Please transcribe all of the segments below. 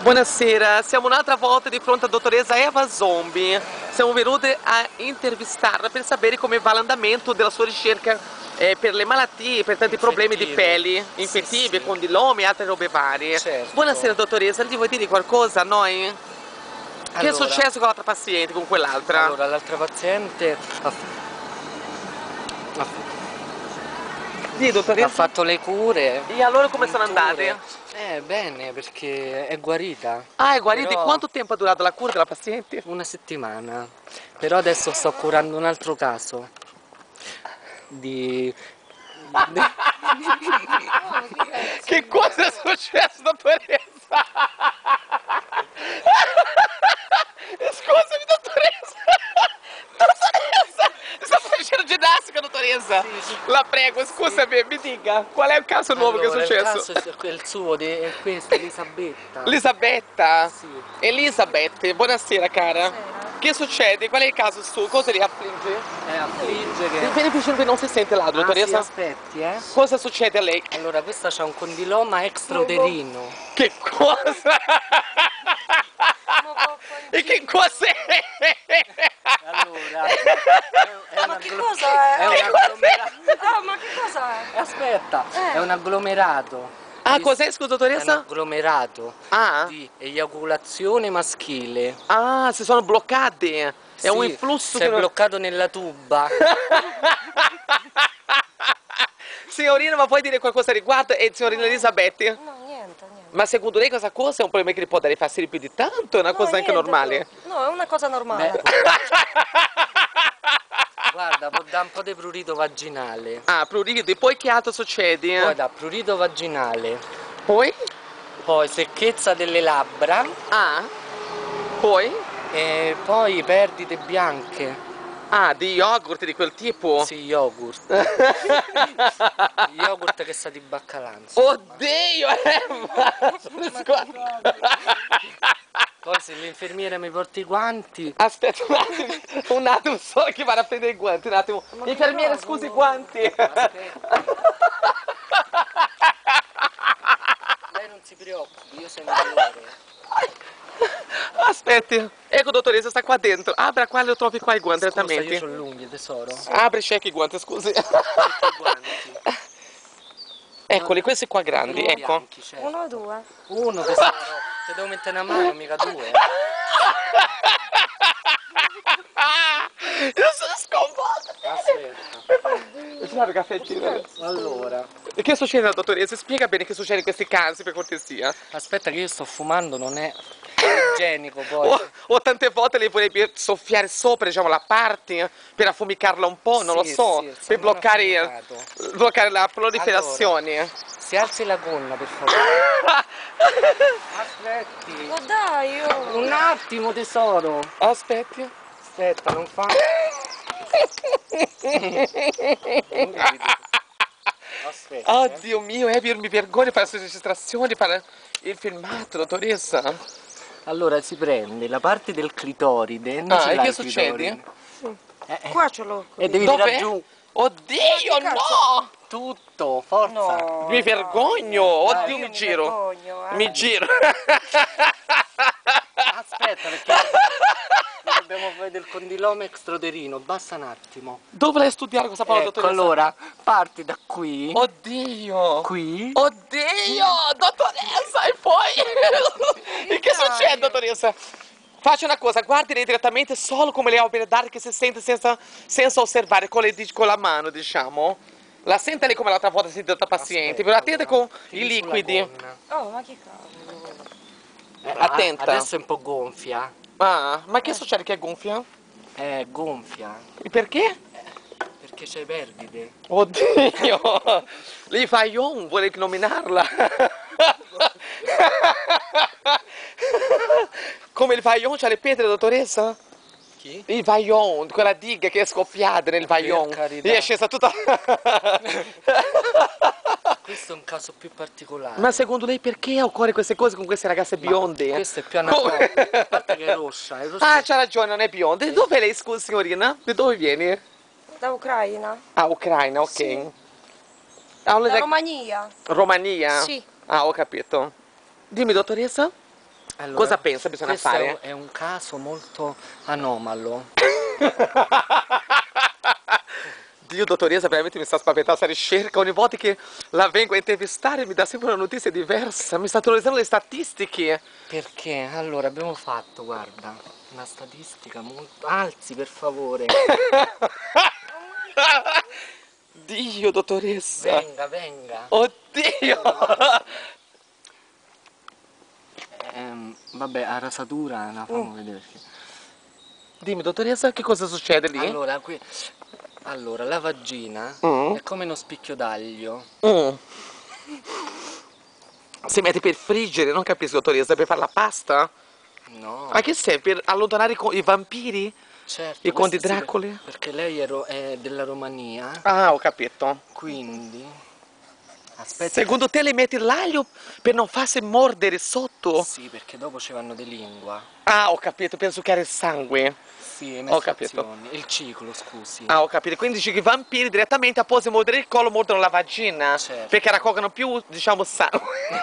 Buonasera, siamo un'altra volta di fronte alla dottoressa Eva Zombie. Siamo venute a intervistarla per sapere come va l'andamento della sua ricerca per le malattie, per tanti problemi di peli, infettive, condilomi e altre robe varie. Certo. Buonasera dottoressa, gli vuoi dire qualcosa a noi? Che è Allora, successo con l'altra paziente, con quell'altra? Allora, l'altra paziente Sì, dottoressa. ha fatto le cure. E allora come sono andate? Bene, perché è guarita. Ah, è guarita. Però E quanto tempo ha durato la cura della paziente? una settimana. Però adesso sto curando un altro caso di... Che cosa è successo, dottoressa? Scusami, dottoressa! Dottoressa! Sta facendo ginnastica, dottoressa! Sì. La prego, scusami, mi dica, qual è il caso nuovo che è successo? Il caso è il suo, è questo, Elisabetta. Elisabetta? Sì. Elisabetta, buonasera cara. Che succede? Qual è il caso suo? Cosa li affligge? Affligge che... Vieni vicino che non si sente là, dottoressa. sì, aspetti, Cosa succede a lei? Allora, questa c'ha un condiloma extrauterino. Che cosa? E che cos'è? Allora, Ma che cosa è? è un agglomerato. Ah, ma che cosa è? Aspetta, è un agglomerato. Ah, cos'è, scusa, È un dottoressa? agglomerato Ah? di eiaculazione maschile. Ah, si sono bloccati. È un Sì, influsso si è che... bloccato nella tuba. Signorina, ma puoi dire qualcosa a riguardo? Signorina Elisabetta? No, niente. Ma secondo lei cosa cosa? È un problema che le può dare fastidio più di tanto? È una cosa anche niente, normale? No, è una cosa normale. Guarda, può dare un po' di prurito vaginale. Ah, prurito. E poi che altro succede? Poi da prurito vaginale. Poi? Poi secchezza delle labbra. Ah? Poi? E poi perdite bianche. Ah, di yogurt di quel tipo? Sì, yogurt. Yogurt che sa di baccalanza. Oddio, Poi se l'infermiera mi porta i guanti. Aspetta un attimo solo che vado a prendere i guanti, un attimo. Infermiere, scusi i guanti. Lei non si preoccupi, io sono il migliore. Aspetti, ecco dottoressa, sta qua dentro. Apra qua, lo trovi qua i guanti Scusa, direttamente. io ho l'unghia, tesoro. Apri, cerchi i guanti, scusi. I guanti. Eccoli, questi qua grandi, Uno ecco. bianchi, certo. Uno o due? Uno, tesoro. Te devo mettere una mano, mica due. Io sono sconvolta. Aspetta. Fare caffettino. Allora, E che succede, dottoressa? Spiega bene che succede in questi casi, per cortesia. aspetta che io sto fumando, non è igienico poi. O tante volte lei vorrebbe soffiare sopra, diciamo, la parte per affumicarla un po', non lo Sì, so, sì, per bloccare la proliferazione. Allora, si alzi la gonna, per favore. Aspetti. Oh dai, oh. Un attimo, tesoro. Aspetti. Aspetta, non fa... Aspetta. Oddio mio, io mi vergogno di fare queste registrazioni, fare il filmato, dottoressa. Allora si prende la parte del clitoride. Non ce E l'hai che il succede? clitoride? Qua ce l'ho. E devi Dov'è? tirare giù Oddio, no! tutto, forza. No. Mi vergogno, oddio, io mi giro. vergogno, Mi giro. Aspetta, perché dobbiamo fare del condiloma extrauterino. Basta un attimo. Dove l'hai studiato questa parola, Ecco, dottoressa? allora, parti da qui. Oddio! Qui. Oddio! Dottoressa, e poi? E che succede, dottoressa? Faccia una cosa, guardi lei direttamente solo come le opere d'arte che si sente senza osservare con la mano, diciamo. La sente lei come l'altra volta sentita da paziente, però attenta con i liquidi. Oh, ma che cavolo. Attenta. Adesso è un po' gonfia. Ah, ma che succede che è gonfia? È gonfia. E perché? Perché c'hai perdite. Oddio! Lei fa Ion, vuole nominarla. Come il Vaillon c'ha le pietre, dottoressa? Chi? Il Vaillon, quella diga che è scoppiata nel Vaillon. carità. Lì è scesa tutta... Questo è un caso più particolare. Ma secondo lei perché occorre queste cose con queste ragazze bionde? Questo è più anatomico. A parte che è rossa, è rossa. Ah, c'ha ragione, non è bionda. E dove lei, scusi, signorina? Di dove vieni? Da Ucraina. Ah, Ucraina, ok. Sì. Ah, Da Romania. Romania? Sì. Ah, ho capito. Dimmi, dottoressa? Allora, Cosa pensa bisogna questo fare? è un caso molto anomalo. Dio, dottoressa, veramente mi sta spaventando questa ricerca. Ogni volta che la vengo a intervistare mi dà sempre una notizia diversa. Mi sta terrorizzando le statistiche. Perché? Allora, abbiamo fatto, guarda, una statistica molto... Alzi, per favore. Dio, dottoressa. Venga, venga. Oddio. Vabbè, a rasatura la fammi vedere perché... Dimmi, dottoressa, che cosa succede lì? Allora, la vagina è come uno spicchio d'aglio. Si mette per friggere, non capisco, dottoressa, per fare la pasta? No, Ma che serve? Per allontanare i vampiri? certo. I conti questo sì, Draculi? perché lei è della Romania, Ah, ho capito. quindi... Aspetta. Secondo te le metti l'aglio per non farsi mordere sotto? Sì, perché dopo ci vanno di lingua. Ah, ho capito, penso che era il sangue. Sì, Ho capito. mestruazioni. Il ciclo, scusi. Ah, ho capito. Quindi dici che i vampiri direttamente a posto di mordere il collo mordono la vagina. Certo. Perché raccolgono più, diciamo, sangue.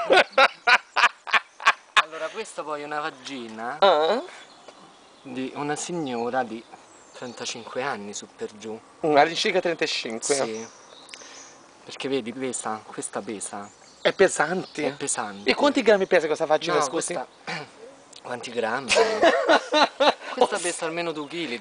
Allora, questa poi è una vagina Ah? di una signora di 35 anni su per giù. All'incirca 35. Sì. Perché vedi, pesa, questa pesa. È pesante. È pesante. E quanti grammi pesa questa vagina, No, scusi? questa... Quanti grammi? Questa pesa almeno 2 kg.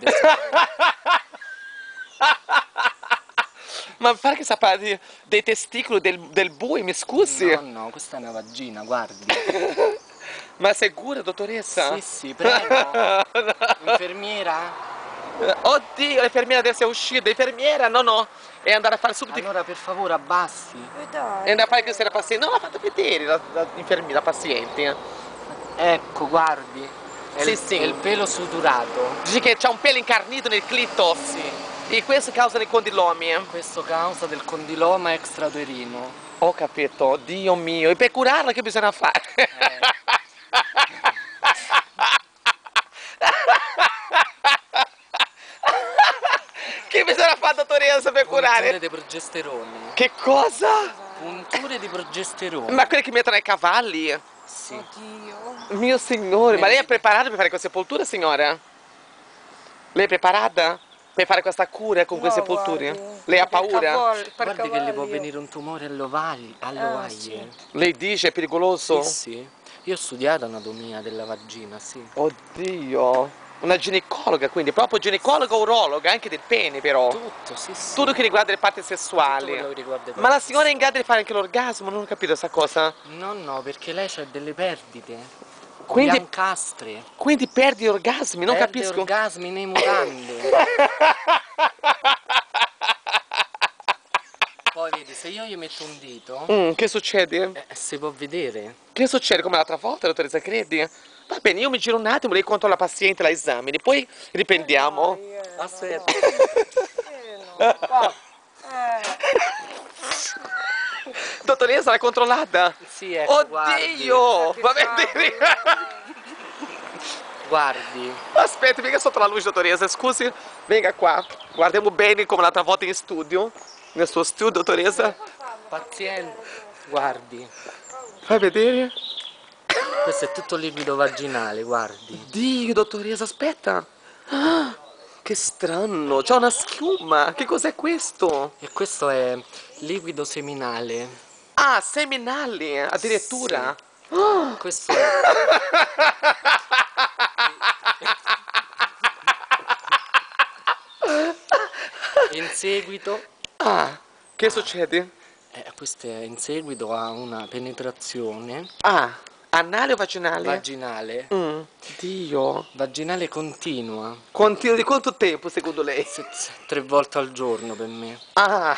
Ma pare che sapeva dei testicoli del bue, mi scusi? No, no, questa è una vagina, guardi. Ma sicura, dottoressa? Sì, sì, prego. Infermiera? Oddio, l'infermiera deve essere uscita. Infermiera, no, no. E andare a fare subito... Allora, per favore, abbassi. Dai. E andare a fare questa paziente. No, l'ha fatto vedere l'infermiera, la paziente. Ecco, guardi. È Sì, il, sì. è il pelo sudurato. Dici che c'ha un pelo incarnito nel clito. Sì. E questo causa dei condilomi. Questo causa del condiloma extrauterino. Ho capito, Dio mio. E per curarla che bisogna fare? Che bisogna fare, dottoressa, per Punture curare? di progesterone. Che cosa? Punture di progesterone. Ma quelli che mettono ai cavalli? Sì. Oddio. Mio signore, ma lei è preparata per fare queste sepolture, signora? Lei è preparata per fare questa cura con queste No, sepolture? guardi. Lei ha Per paura? Guardi che le può cavalli. venire un tumore all'ovaie. sì. Lei dice è pericoloso? Sì, sì. Io ho studiato anatomia della vagina, sì. Oddio. Una ginecologa, quindi proprio ginecologa urologa, anche del pene però. Tutto, sì, sì. Tutto che riguarda le parti Tutto sessuali. quello che riguarda i Ma la corpi signora è in grado di fare anche l'orgasmo? Non ho capito questa cosa. No, no, perché lei c'ha delle perdite. Quindi, Biancastre. quindi perdi orgasmi, non Perde capisco. orgasmi nei mutande. Poi vedi, se io gli metto un dito, Che succede? si può vedere. Che succede come l'altra volta, dottoressa, credi? Va bene, io mi giro un attimo, lei controlla la paziente, la esamini, poi riprendiamo. Aspetta. No. Dottoressa, l'hai controllata? Sì, ecco, guardi. Oddio! Va Che bene. Guardi. Aspetta, venga sotto la luce, dottoressa, scusi. Venga qua. Guardiamo bene come l'altra volta in studio. Nel suo studio, dottoressa. Paziente. Guardi. Fai vedere. Questo è tutto liquido vaginale, guardi. Dio, dottoressa, aspetta. Ah, che strano, c'è una schiuma. Che cos'è questo? E questo è liquido seminale. Ah, seminali, addirittura. Questo è... In seguito... Ah, che succede? questo è in seguito a una penetrazione Ah, anale o vaginale? vaginale. Dio. Vaginale continua. Continua di quanto tempo, secondo lei? 3 volte al giorno per me. Ah.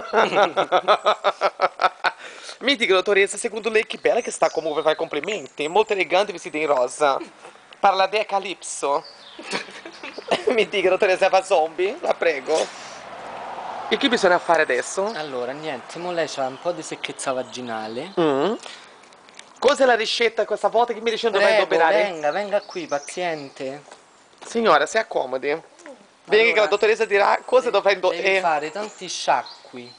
Mi dica, dottoressa, secondo lei che bella che sta comunque per fare complimenti. Molto elegante vestita in rosa. Parla di Calypso. Mi dica, dottoressa, fa zombie? La prego. E che bisogna fare adesso? Allora, niente, mo lei c'ha un po' di secchezza vaginale. Cos'è la ricetta questa volta che mi dice dove Prego, operare? venga qui, paziente. Signora, si accomodi. Venga che la Allora, dottoressa dirà cosa dovrà Devi fare tanti sciacqui.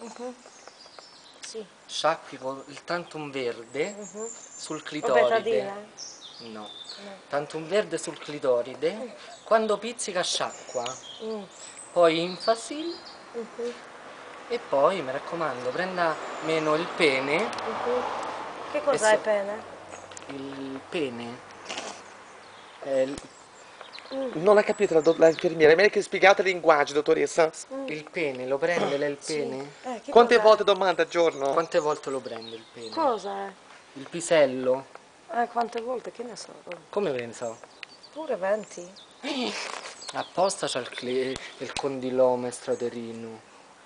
Sì. Sciacqui con il tantum verde sul Vabbè, clitoride. Tadina. No. Tanto un verde sul clitoride, quando pizzica sciacqua, Mm. poi Infasil Mhm. e poi, mi raccomando, prenda meno il pene. Mhm. Che cos'è il pene? Il pene è Non ha capito la infermiera, è meglio che spiegate il linguaggio, dottoressa. il pene, lo prende lei il pene? Che Quante cos'è? volte domanda al giorno? Quante volte lo prende il pene? Cosa è? Il pisello? Quante volte? Che ne so? Come pensa? Pure 20? Apposta c'ha il condilome estraterino.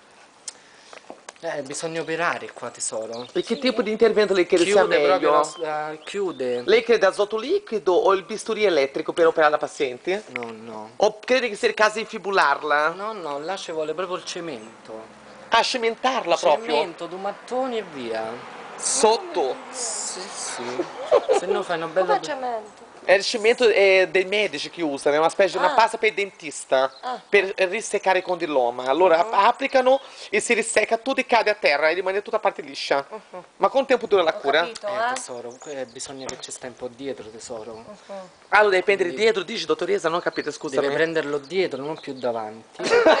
Bisogna operare qua, tesoro. E che tipo di intervento lei crede sia Chiude proprio meglio? chiude. Lei crede azoto liquido o il bisturi elettrico per operare la paziente? No, no. O crede che sia il caso di fibularla? No, no, là ci vuole proprio il cemento. A cementarla proprio? Cemento, due mattoni e via. Sotto? Sì, sì. Se no fai una Come bella... cemento? È il cemento dei medici che usano, è una specie di una pasta per il dentista, per riseccare il condiloma. Allora applicano e si risecca tutto e cade a terra e rimane tutta parte liscia. Ma con tempo dura la Ho cura? capito, tesoro, bisogna che ci stai un po' dietro, tesoro. Allora devi prendere dietro, dici dottoressa, non capite, Deve scusami. prenderlo dietro, non più davanti.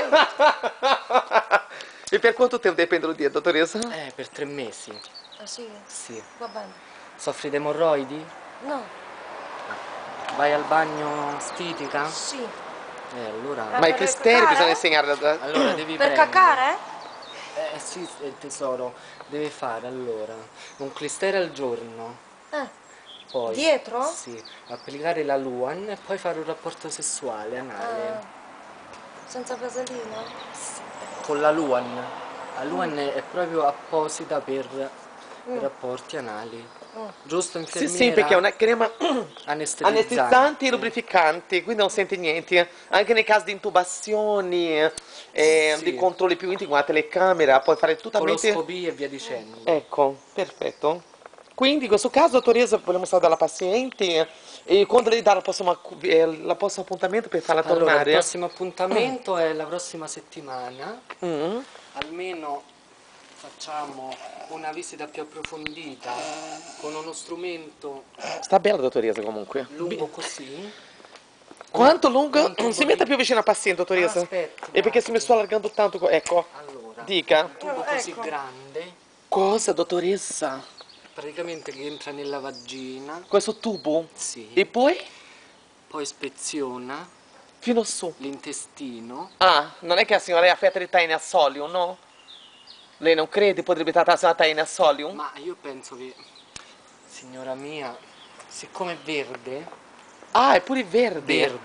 E per quanto tempo devi prenderlo dietro, dottoressa? Per 3 mesi. Ah sì? Sì. Va bene. Soffri di emorroidi? No, Vai al bagno stitica? sì. Allora... Ma i per cristeri cacare? bisogna insegnare. Allora devi Per prendere... cacare? Sì, tesoro, deve fare allora un clistero al giorno, poi Dietro? sì, applicare la Luan e poi fare un rapporto sessuale anale Senza vaselina? con la Luan. La Luan è proprio apposita per i rapporti anali. Giusto, Sì, infermiera? sì, perché è una crema Anestetizzante. anestetizzante e lubrificante, quindi non sente niente. Anche nei casi di intubazioni, Sì. di controlli più intimi, con la telecamera, puoi fare totalmente... Coloscopie e via dicendo. Ecco, perfetto. Quindi in questo caso, dottoressa, vogliamo salutare la paziente e quando lei dà il prossimo appuntamento per farla Allora, il tornare? prossimo appuntamento è la prossima settimana. Mm. Almeno facciamo una visita più approfondita con uno strumento Sta bella, dottoressa, comunque. lungo così. Quanto lungo? Un tubo Si metta di- più vicino al paziente, dottoressa. Aspetti, E perché se mi sto allargando tanto... Ecco, Allora, dica. un tubo così ecco. grande, Cosa, dottoressa? praticamente che entra nella vagina, Questo tubo? sì, E poi? poi ispeziona Fino su. l'intestino. Ah, non è che la signora è affetta di taine a solium, no? Lei non crede potrebbe trattarsi una taine a solium? Ma io penso che, signora mia, siccome è verde, Ah, è pure verde.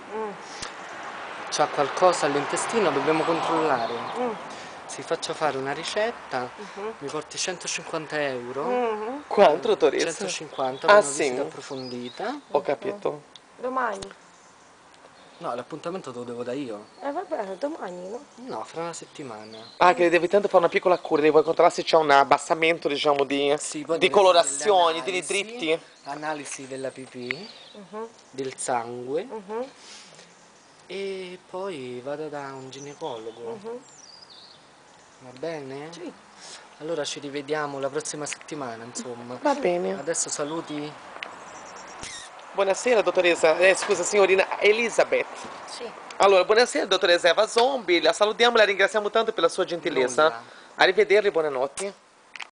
c'ha qualcosa all'intestino, dobbiamo controllare. Si faccia fare una ricetta, mi porti 150 euro, Quanto, dottoressa? 150 Ah, per una sì? visita approfondita. Ho capito. Domani? No, l'appuntamento te lo devo da io. Va bene, domani, no? No, fra una settimana. Ah, che devi tanto fare una piccola cura, devi controllare se c'è un abbassamento, diciamo, di Poi deve colorazioni, fare di delle dritti. analisi della pipì, del sangue e poi vado da un ginecologo. Va bene? Sì. Allora ci rivediamo la prossima settimana, insomma. Va bene. Adesso saluti. Buonasera, dottoressa. Scusa, signorina Elizabeth. Sì. Allora, buonasera, dottoressa Eva Zombie. La salutiamo e la ringraziamo tanto per la sua gentilezza. Nulla. Arrivederci, buonanotte.